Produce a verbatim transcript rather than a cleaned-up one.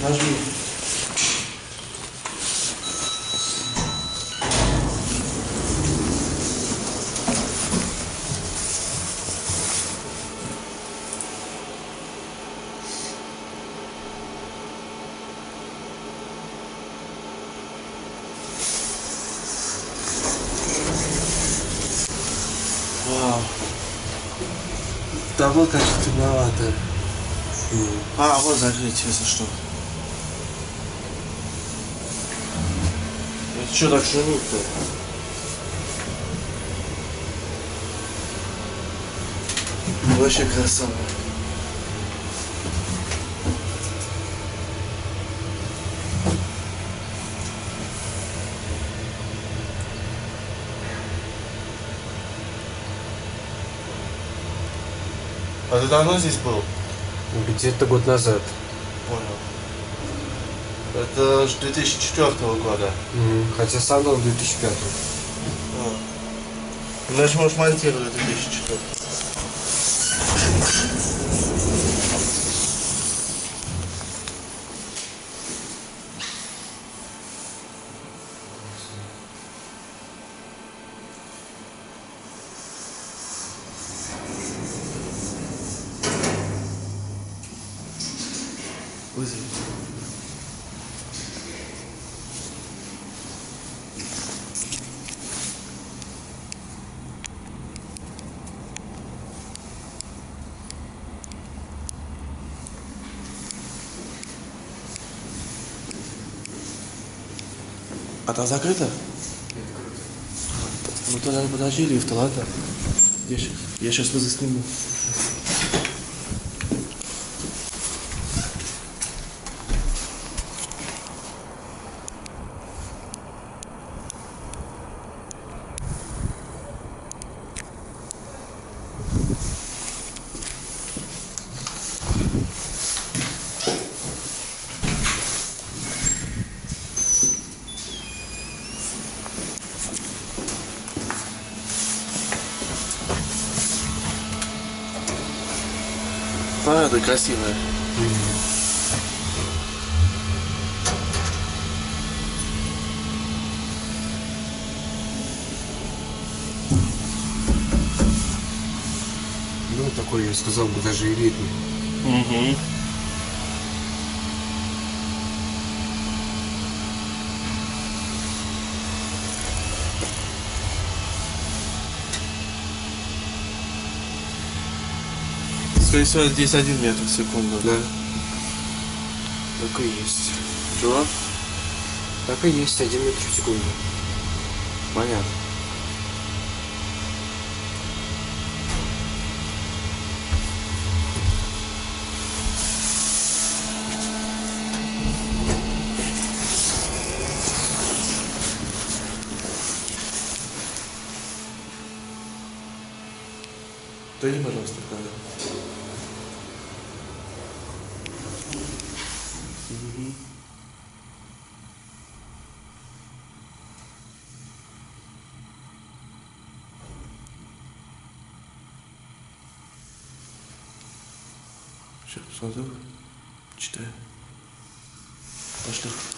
Нажми. Вау. Того, конечно, темновато. Mm. А, вот закрыть, если что. Это что так шумит-то? Вообще красава. А ты давно здесь был? Где-то год назад. Понял. Это ж две тысячи четвёртого года. Mm. Хотя сам дом две тысячи пятого. А. Значит, может, монтировали две тысячи четвёртого. Вызови. А там закрыто? Ну тогда подожди лифта, ладно? Я сейчас, я сейчас вызов сниму. А, это красивая. Mm. Ну, такой, я сказал бы, даже элитный. Угу. Скорее всего, здесь один метр в секунду. Да. Так и есть. Чего? Так и есть, один метр в секунду. Понятно. Дай, пожалуйста, камеру. Угу. Сейчас посмотрю. Читаю. Пошли.